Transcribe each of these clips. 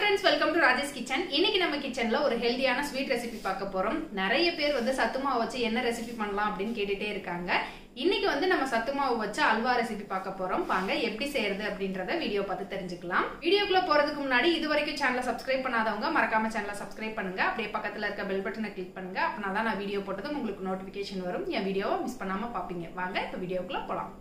friends, welcome to Raji's kitchen. இன்னைக்கு நம்ம கிச்சன்ல ஒரு ஹெல்தியான ஸ்வீட் ரெசிபி பார்க்க போறோம். நிறைய பேர் வந்து சத்து மாவு வச்சு என்ன ரெசிபி பண்ணலாம் அப்படினு கேட்டிட்டே இருக்காங்க. இன்னைக்கு வந்து நம்ம சத்து மாவு வச்சு அல்வா ரெசிபி பார்க்க போறோம். வாங்க எப்படி செய்யறது அப்படின்றத வீடியோ பார்த்து தெரிஞ்சுக்கலாம். வீடியோக்குள்ள போறதுக்கு முன்னாடி இதுவரைக்கும் சேனலை சப்ஸ்கிரைப் பண்ணாதவங்க மறக்காம சேனலை சப்ஸ்கிரைப் பண்ணுங்க. அப்படியே பக்கத்துல இருக்க பெல் பட்டனை கிளிக் பண்ணுங்க. அப்பனா நான் வீடியோ போட்டதும் உங்களுக்கு நோட்டிபிகேஷன் வரும். என் வீடியோவை மிஸ் பண்ணாம பாப்பீங்க. வாங்க இப்ப வீடியோக்குள்ள போலாம்.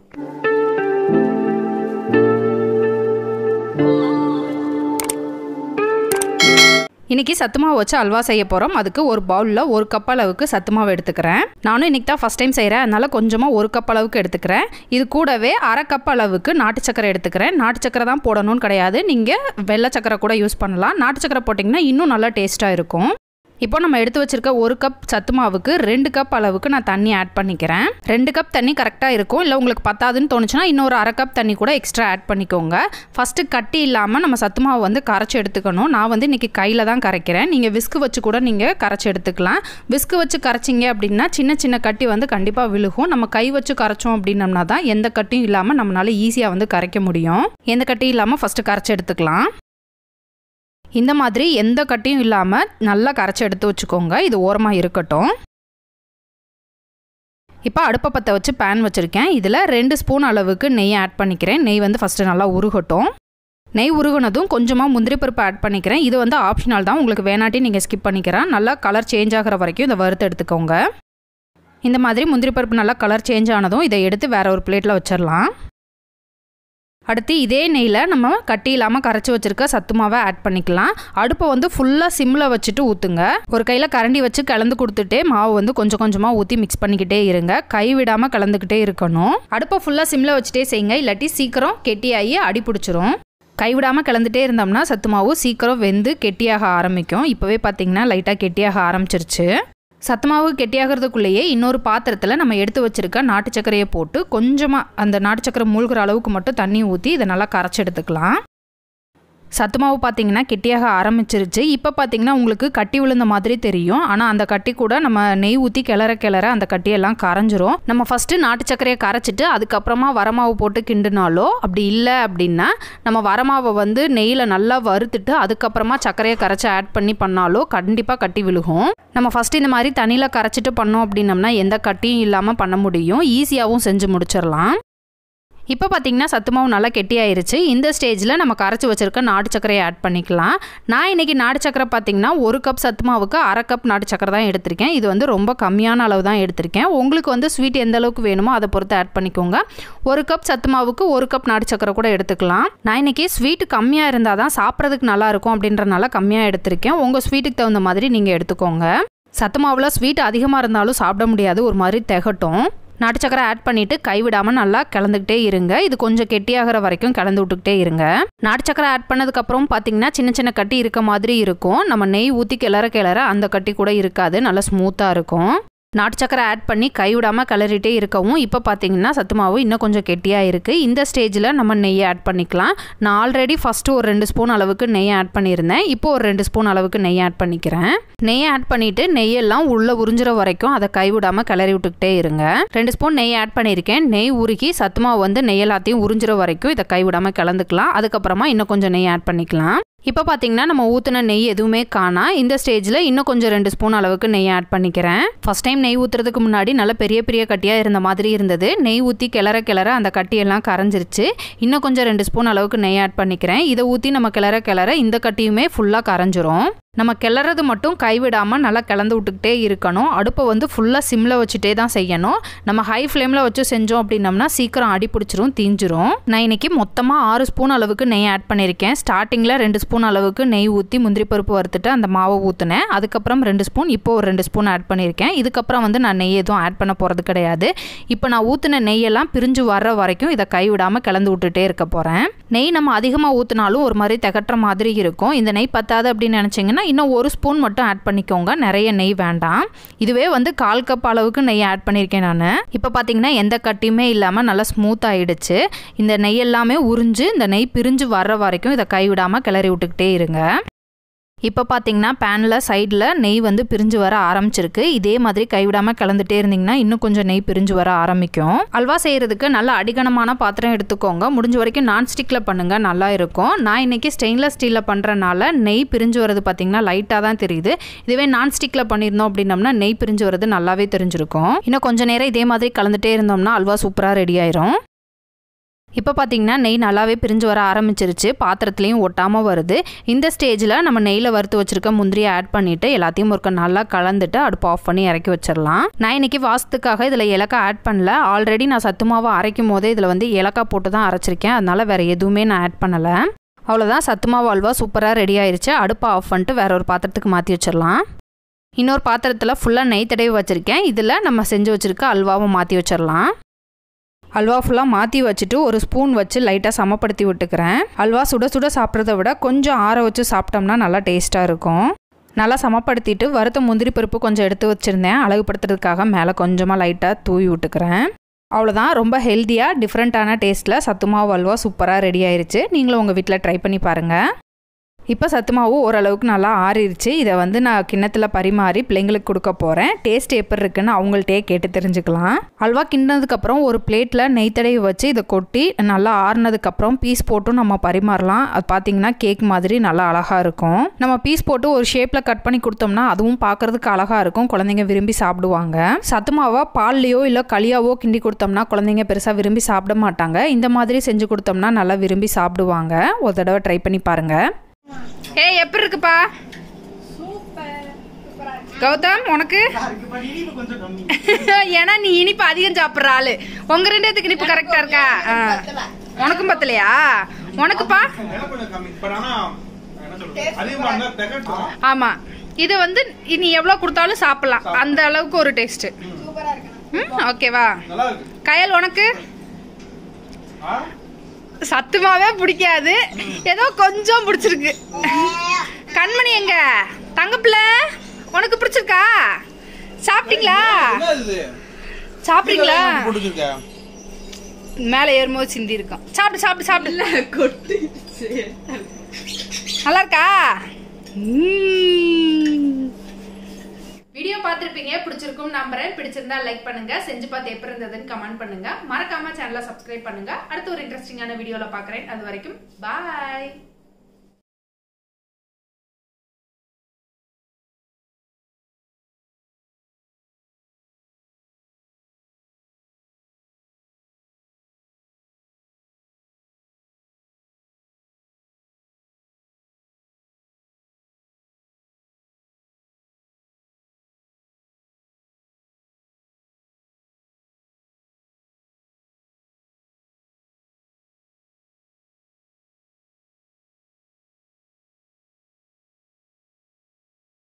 இன்னைக்கு சத்து மாவு வச்சு அல்வா செய்ய போகிறோம். அதுக்கு ஒரு பவுலில் 1 கப் அளவுக்கு சத்து மாவு எடுத்துக்கிறேன். நானும் இன்றைக்கி தான் ஃபஸ்ட் டைம் செய்கிறேன், அதனால் கொஞ்சமாக 1 கப் அளவுக்கு எடுத்துக்கிறேன். இது கூடவே அரை கப் அளவுக்கு நாட்டு சக்கரை எடுத்துக்கிறேன். நாட்டு சக்கரை தான் போடணும்னு கிடையாது, நீங்கள் வெள்ளை சக்கரை கூட யூஸ் பண்ணலாம். நாட்டு சக்கரை போட்டிங்கன்னா இன்னும் நல்லா டேஸ்ட்டாக இருக்கும். இப்போ நம்ம எடுத்து வச்சிருக்க 1 கப் சத்து மாவுக்கு 2 கப் அளவுக்கு நான் தண்ணி ஆட் பண்ணிக்கிறேன். 2 கப் தண்ணி கரெக்டாக இருக்கும். இல்லை உங்களுக்கு பத்தாதுன்னு தோணுச்சுன்னா இன்னொரு அரை கப் தண்ணி கூட எக்ஸ்ட்ரா ஆட் பண்ணிக்கோங்க. ஃபஸ்ட்டு கட்டி இல்லாமல் நம்ம சத்து மாவு வந்து கரைச்சி எடுத்துக்கணும். நான் வந்து இன்றைக்கி கையில் தான் கரைக்கிறேன். நீங்கள் விஸ்கு வச்சு கூட நீங்கள் கரைச்சி எடுத்துக்கலாம். விஸ்கு வச்சு கரைச்சிங்க அப்படின்னா சின்ன சின்ன கட்டி வந்து கண்டிப்பாக விழுகும். நம்ம கை வச்சு கரைச்சோம் அப்படின்னம்னா தான் எந்த கட்டியும் இல்லாமல் நம்மளால ஈஸியாக வந்து கரைக்க முடியும். எந்த கட்டியும் இல்லாமல் ஃபஸ்ட்டு கரைச்சி எடுத்துக்கலாம். இந்த மாதிரி எந்த கட்டியும் இல்லாமல் நல்லா கரைச்சி எடுத்து வச்சுக்கோங்க. இது ஓரமாக இருக்கட்டும். இப்போ அடுப்பை பற்ற வச்சு பேன் வச்சுருக்கேன். இதில் 2 ஸ்பூன் அளவுக்கு நெய் ஆட் பண்ணிக்கிறேன். நெய் வந்து ஃபஸ்ட்டு நல்லா உருகட்டும். நெய் உருகுனதும் கொஞ்சமாக முந்திரி பருப்பு ஆட் பண்ணிக்கிறேன். இது வந்து ஆப்ஷனல் தான், உங்களுக்கு வேணாட்டி நீங்கள் ஸ்கிப் பண்ணிக்கிறேன். நல்லா கலர் சேஞ்ச் ஆகிற வரைக்கும் இதை வறுத்து எடுத்துக்கோங்க. இந்த மாதிரி முந்திரி பருப்பு நல்லா கலர் சேஞ்ச் ஆனதும் இதை எடுத்து வேறு ஒரு பிளேட்டில் வச்சிடலாம். அடுத்து இதே நெய்யில் நம்ம கட்டி இல்லாமல் கரைச்சி வச்சுருக்க சத்து மாவை ஆட் பண்ணிக்கலாம். அடுப்பை வந்து ஃபுல்லாக சிம்மில் வச்சுட்டு ஊற்றுங்க. ஒரு கையில் கரண்டி வச்சு கலந்து கொடுத்துட்டே மாவு வந்து கொஞ்சம் கொஞ்சமாக ஊற்றி மிக்ஸ் பண்ணிக்கிட்டே இருங்க. கை விடாமல் கலந்துக்கிட்டே இருக்கணும். அடுப்பை ஃபுல்லாக சிம்மில் வச்சுட்டே செய்யுங்க, இல்லாட்டி சீக்கிரம் கெட்டியாகி அடி பிடிச்சிரும். கைவிடாமல் கலந்துகிட்டே இருந்தோம்னா சத்து மாவு சீக்கிரம் வெந்து கெட்டியாக ஆரம்பிக்கும். இப்போவே பார்த்தீங்கன்னா லைட்டாக கெட்டியாக ஆரம்பிச்சிருச்சு. சத்து மாவு கெட்டியாகிறதுக்குள்ளேயே இன்னொரு பாத்திரத்தில் நம்ம எடுத்து வச்சுருக்க நாட்டு சர்க்கரையை போட்டு கொஞ்சமாக அந்த நாட்டு சர்க்கரை மூழ்கிற அளவுக்கு மட்டும் தண்ணி ஊற்றி இதை நல்லா கரைச்சி எடுத்துக்கலாம். சத்து மாவு பார்த்திங்கன்னா கெட்டியாக ஆரம்பிச்சிருச்சு. இப்போ பார்த்திங்கன்னா உங்களுக்கு கட்டி விழுந்த மாதிரி தெரியும். ஆனால் அந்த கட்டி கூட நம்ம நெய் ஊற்றி கிளற அந்த கட்டியெல்லாம் கரைஞ்சிரும். நம்ம ஃபஸ்ட்டு நாட்டு சர்க்கரையை கரைச்சிட்டு அதுக்கப்புறமா வரமாவு போட்டு கிண்டுனாலோ, அப்படி இல்லை அப்படின்னா நம்ம வரமாவை வந்து நெய்யில் நல்லா வறுத்துட்டு அதுக்கப்புறமா சர்க்கரையை கரைச்சி ஆட் பண்ணி பண்ணாலோ கண்டிப்பாக கட்டி விழுகும். நம்ம ஃபஸ்ட்டு இந்த மாதிரி தண்ணியில் கரைச்சிட்டு பண்ணோம் அப்படின்னம்னா எந்த கட்டியும் இல்லாமல் பண்ண முடியும். ஈஸியாகவும் செஞ்சு முடிச்சிடலாம். இப்போ பார்த்தீங்கன்னா சத்து மாவு நல்லா கெட்டியாயிருச்சு. இந்த ஸ்டேஜில் நம்ம கரைச்சி வச்சுருக்க நாட்டு சர்க்கரையை ஆட் பண்ணிக்கலாம். நான் இன்றைக்கி நாட்டு சர்க்கரை பார்த்திங்கன்னா 1 கப் சத்து மாவுக்கு அரை கப் நாட்டு சர்க்கரை தான் எடுத்திருக்கேன். இது வந்து ரொம்ப கம்மியான அளவு தான் எடுத்திருக்கேன். உங்களுக்கு வந்து ஸ்வீட் எந்த அளவுக்கு வேணுமோ அதை பொறுத்து ஆட் பண்ணிக்கோங்க. 1 கப் சத்து மாவுக்கு 1 கப் நாட்டு சர்க்கரை கூட எடுத்துக்கலாம். நான் இன்றைக்கி ஸ்வீட்டு கம்மியாக இருந்தால் தான் சாப்பிட்றதுக்கு நல்லாயிருக்கும் அப்படின்றனால கம்மியாக எடுத்திருக்கேன். உங்கள் ஸ்வீட்டுக்கு தகுந்த மாதிரி நீங்கள் எடுத்துக்கோங்க. சத்து மாவில் ஸ்வீட் அதிகமாக இருந்தாலும் சாப்பிட முடியாது, ஒரு மாதிரி திகட்டும். நாட்டு சக்கரை ஆட் பண்ணிவிட்டு கைவிடாமல் நல்லா கலந்துக்கிட்டே இருங்க. இது கொஞ்சம் கெட்டியாகிற வரைக்கும் கலந்து விட்டுக்கிட்டே இருங்க. நாட்டு சக்கரை ஆட் பண்ணதுக்கப்புறம் பார்த்தீங்கன்னா சின்ன சின்ன கட்டி இருக்க மாதிரி இருக்கும். நம்ம நெய் ஊற்றி கிளற அந்த கட்டி கூட இருக்காது, நல்லா ஸ்மூத்தாக இருக்கும். நாட்டு சக்கரை ஆட் பண்ணி கைவிடாமல் கிளறிட்டே இருக்கவும் இப்போ பார்த்தீங்கன்னா சத்து மாவு இன்னும் கொஞ்சம் கெட்டியாக இருக்குது. இந்த ஸ்டேஜில் நம்ம நெய்யை ஆட் பண்ணிக்கலாம். நான் ஆல்ரெடி ஃபஸ்ட்டு ஒரு 2 ஸ்பூன் அளவுக்கு நெய் ஆட் பண்ணியிருந்தேன். இப்போ ஒரு 2 ஸ்பூன் அளவுக்கு நெய் ஆட் பண்ணிக்கிறேன். நெய்யை ஆட் பண்ணிவிட்டு நெய்யெல்லாம் உள்ளே உறிஞ்சிற வரைக்கும் அதை கைவிடாமல் கிளறி விட்டுக்கிட்டே இருங்க. 2 ஸ்பூன் நெய் ஆட் பண்ணியிருக்கேன். நெய் உருகி சத்து மாவு வந்து நெய் எல்லாத்தையும் உறிஞ்சிற வரைக்கும் இதை கைவிடாமல் கலந்துக்கலாம். அதுக்கப்புறமா இன்னும் கொஞ்சம் நெய் ஆட் பண்ணிக்கலாம். இப்போ பார்த்தீங்கன்னா நம்ம ஊற்றின நெய் எதுவுமே காணா. இந்த ஸ்டேஜில் இன்னும் கொஞ்சம் 2 ஸ்பூன் அளவுக்கு நெய் ஆட் பண்ணிக்கிறேன். ஃபஸ்ட் டைம் நெய் ஊற்றுறதுக்கு முன்னாடி நல்ல பெரிய பெரிய கட்டியாக இருந்த மாதிரி இருந்தது. நெய் ஊற்றி கிளற அந்த கட்டியெல்லாம் கரைஞ்சிருச்சு. இன்னும் கொஞ்சம் 2 ஸ்பூன் அளவுக்கு நெய் ஆட் பண்ணிக்கிறேன். இதை ஊற்றி நம்ம கிளற இந்த கட்டியுமே ஃபுல்லாக கரைஞ்சிரும். நம்ம கிளறது மட்டும் கைவிடாமல் நல்லா கலந்து விட்டுக்கிட்டே இருக்கணும். அடுப்பை வந்து ஃபுல்லாக சிம்மில் வச்சுட்டே தான் செய்யணும். நம்ம ஹை ஃப்ளேமில் வச்சு செஞ்சோம் அப்படின்னம்னா சீக்கிரம் அடி பிடிச்சிரும், தீஞ்சிரும். நான் இன்றைக்கி மொத்தமாக 6 ஸ்பூன் அளவுக்கு நெய் ஆட் பண்ணியிருக்கேன். ஸ்டார்டிங்கில் 2 ஸ்பூன் அளவுக்கு நெய் ஊற்றி முந்திரி பருப்பு வறுத்துட்டு அந்த மாவை ஊற்றினேன். அதுக்கப்புறம் 2 ஸ்பூன், இப்போ ஒரு 2 ஸ்பூன் ஆட் பண்ணியிருக்கேன். இதுக்கப்புறம் வந்து நான் நெய் எதுவும் ஆட் பண்ண போகிறது கிடையாது. இப்போ நான் ஊற்றின நெய்யெல்லாம் பிரிஞ்சு வர்ற வரைக்கும் இதை கைவிடாமல் கலந்து விட்டுட்டே இருக்க போகிறேன். நெய் நம்ம அதிகமாக ஊற்றினாலும் ஒரு மாதிரி திகட்டுற மாதிரி இருக்கும். இந்த நெய் பத்தாது அப்படின்னு நினச்சிங்கன்னா இன்னும் 1 ஸ்பூன் மட்டும் ஆட் பண்ணிக்கோங்க. நிறைய நெய் வேண்டாம். இதுவே வந்து 1/4 கப் அளவுக்கு நெய் ஆட் பண்ணியிருக்கேன் நான். இப்போ பார்த்தீங்கன்னா எந்த கட்டியுமே இல்லாமல் நல்லா ஸ்மூத் ஆகிடுச்சு. இந்த நெய் எல்லாமே உறிஞ்சு இந்த நெய் பிரிஞ்சு வர்ற வரைக்கும் இதை கைவிடாமல் கிளறி விட்டுக்கிட்டே இருங்க. இப்போ பார்த்தீங்கன்னா பேனில் சைடில் நெய் வந்து பிரிஞ்சு வர ஆரம்பிச்சிருக்கு. இதே மாதிரி கைவிடாமல் கலந்துட்டே இருந்தீங்கன்னா இன்னும் கொஞ்சம் நெய் பிரிஞ்சு வர ஆரம்பிக்கும். அல்வா செய்கிறதுக்கு நல்ல அடிகனமான பாத்திரம் எடுத்துக்கோங்க. முடிஞ்ச வரைக்கும் நான்ஸ்டிக்கில் பண்ணுங்கள், நல்லா இருக்கும். நான் இன்றைக்கி ஸ்டெயின்லெஸ் ஸ்டீலில் பண்ணுறனால நெய் பிரிஞ்சு வரது பார்த்திங்கன்னா லைட்டாக தான் தெரியுது. இதுவே நான்ஸ்டிக்கில் பண்ணியிருந்தோம் அப்படின்னம்னா நெய் பிரிஞ்சு வரது நல்லாவே தெரிஞ்சிருக்கும். இன்னும் கொஞ்சம் நேரம் இதே மாதிரி கலந்துட்டே இருந்தோம்னா அல்வா சூப்பராக ரெடி ஆயிரும். இப்போ பார்த்தீங்கன்னா நெய் நல்லாவே பிரிஞ்சு வர ஆரம்பிச்சிருச்சு, பாத்திரத்துலேயும் ஒட்டாமல் வருது. இந்த ஸ்டேஜில் நம்ம நெய்யில் வறுத்து வச்சுருக்க முந்திரியை ஆட் பண்ணிவிட்டு எல்லாத்தையும் ஒரு நல்லா கலந்துட்டு அடுப்பு ஆஃப் பண்ணி இறக்கி வச்சிடலாம். நான் இன்றைக்கி வாசத்துக்காக இதில் ஏலக்காய் ஆட் பண்ணல. ஆல்ரெடி நான் சத்து மாவை அரைக்கும் போதே இதில் வந்து ஏலக்காய் போட்டு தான் அரைச்சிருக்கேன். அதனால் வேறு எதுவுமே நான் ஆட் பண்ணலை. அவ்வளோதான், சத்து மாவு அல்வா சூப்பராக ரெடி ஆயிடுச்சு. அடுப்பை ஆஃப் பண்ணிட்டு வேற ஒரு பாத்திரத்துக்கு மாற்றி வச்சிடலாம். இன்னொரு பாத்திரத்தில் ஃபுல்லாக நெய் தடவி வச்சுருக்கேன். இதில் நம்ம செஞ்சு வச்சுருக்க அல்வாவை மாற்றி வச்சிடலாம். அல்வா ஃபுல்லாக மாற்றி வச்சுட்டு ஒரு ஸ்பூன் வச்சு லைட்டாக சமப்படுத்தி விட்டுக்கிறேன். அல்வா சுட சுட சாப்பிட்றத விட கொஞ்சம் ஆற வச்சு சாப்பிட்டோம்னா நல்லா டேஸ்ட்டாக இருக்கும். நல்லா சமப்படுத்திட்டு வறுத்த முந்திரி பருப்பு கொஞ்சம் எடுத்து வச்சுருந்தேன், அழகுபடுத்துறதுக்காக மேலே கொஞ்சமாக லைட்டாக தூவி விட்டுக்கிறேன். அவ்வளோதான், ரொம்ப ஹெல்த்தியாக டிஃப்ரெண்ட்டான டேஸ்ட்டில் சத்துமாவு அல்வா சூப்பராக ரெடி ஆயிடுச்சு. நீங்களும் உங்கள் வீட்டில் ட்ரை பண்ணி பாருங்கள். இப்போ சத்துமாவு ஓரளவுக்கு நல்லா ஆறிடுச்சு. இதை வந்து நான் கிண்ணத்தில் பரிமாறி பிள்ளைங்களுக்கு கொடுக்க போகிறேன். டேஸ்ட் எப்படி இருக்குன்னு அவங்கள்ட்டே கேட்டு தெரிஞ்சுக்கலாம். அல்வா கிண்டினதுக்கப்புறம் ஒரு பிளேட்டில் நெய் தடவி வச்சு இதை கொட்டி நல்லா ஆறினதுக்கப்புறம் பீஸ் போட்டும் நம்ம பரிமாறலாம். அது பார்த்திங்கன்னா கேக் மாதிரி நல்லா அழகாக இருக்கும். நம்ம பீஸ் போட்டு ஒரு ஷேப்பில் கட் பண்ணி கொடுத்தோம்னா அதுவும் பார்க்குறதுக்கு அழகாக இருக்கும், குழந்தைங்க விரும்பி சாப்பிடுவாங்க. சத்துமாவை பால்லையோ இல்லை களியாவோ கிண்டி கொடுத்தோம்னா குழந்தைங்க பெருசாக விரும்பி சாப்பிட மாட்டாங்க. இந்த மாதிரி செஞ்சு கொடுத்தோம்னா நல்லா விரும்பி சாப்பிடுவாங்க. ஒரு தடவை ட்ரை பண்ணி பாருங்கள். ஏய், எப்படி இருக்குப்பா? கௌதம், உனக்கு? ஏன்னா நீ இனிப்பு அதிகம் சாப்பிட்ற ஆளு. உங்க ரெண்டு பேத்துக்கு இனிப்பு கரெக்டா இருக்கா? உனக்கும் பத்தலையா? உனக்குப்பா? ஆமா, இது வந்து நீ எவ்வளவு கொடுத்தாலும் சாப்பிடலாம், அந்த அளவுக்கு ஒரு டேஸ்ட். ஓகேவா? கயல், உனக்கு? சத்துமாவே பிடிக்காது, ஏதோ கொஞ்சம் பிடிச்சிருக்கு. கண்மணி எங்க தங்கப்பிள்ள, உனக்கு பிடிச்சிருக்கா? சாப்பிட்டீங்களா? சாப்பிட்டீங்களா? மேல ஏறும்போது சிந்தி இருக்கும். சாப்பிட்டு சாப்பிட்டு சாப்பிட்டு. நல்லா இருக்கா? வீடியோ பார்த்துருப்பீங்க, பிடிச்சிருக்கும் நம்புறேன். பிடிச்சிருந்தா லைக் பண்ணுங்க, செஞ்சு பார்த்து எப்படி இருந்ததுன்னு கமெண்ட் பண்ணுங்க. மறக்காம சேனலை சப்ஸ்கிரைப் பண்ணுங்க. அடுத்து ஒரு இன்ட்ரெஸ்டிங்கான வீடியோல பாக்குறேன். அது வரைக்கும் பாய்.